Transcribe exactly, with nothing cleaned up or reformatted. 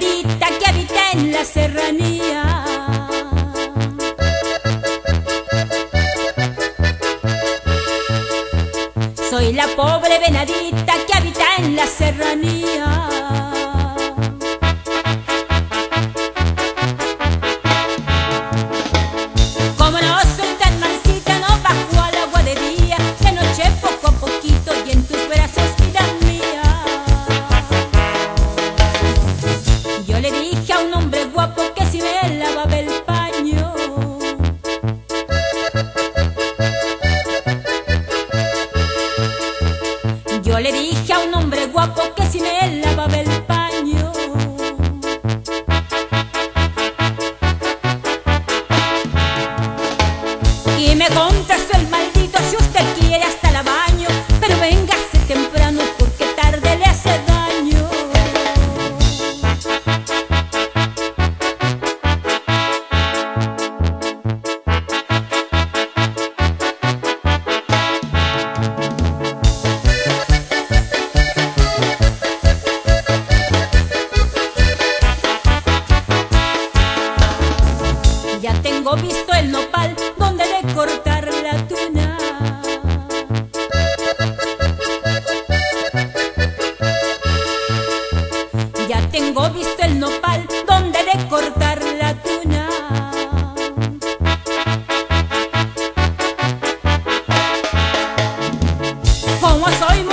venadita que habita en la serranía. Soy la pobre venadita que habita en la serranía. Como no soy tan mansita, no bajo al agua de día, de noche poco a poquito y en tus brazos, vida mía. Yo le dije a un hombre guapo que si me lavaba el paño. Yo le dije a un hombre guapo que si me lavaba el paño. Y me contestó el maldito: si usted quiere hasta la baño, pero véngase temprano porque tarde le hace daño. Ya tengo visto el nopal donde de cortar la tuna. Ya tengo visto el nopal donde de cortar la tuna. Como soy